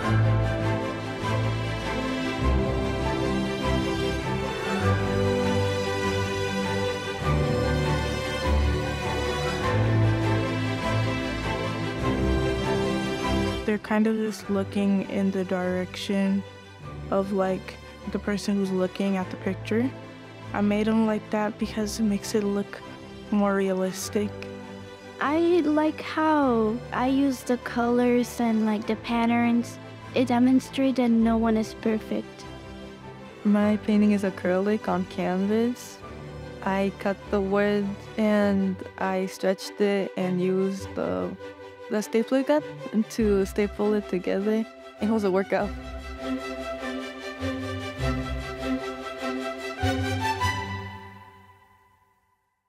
They're kind of just looking in the direction of like the person who's looking at the picture. I made them like that because it makes it look more realistic. I like how I use the colors and like the patterns. It demonstrates that no one is perfect. My painting is acrylic on canvas. I cut the wood and I stretched it and used the stapler gun to staple it together. It was a workout.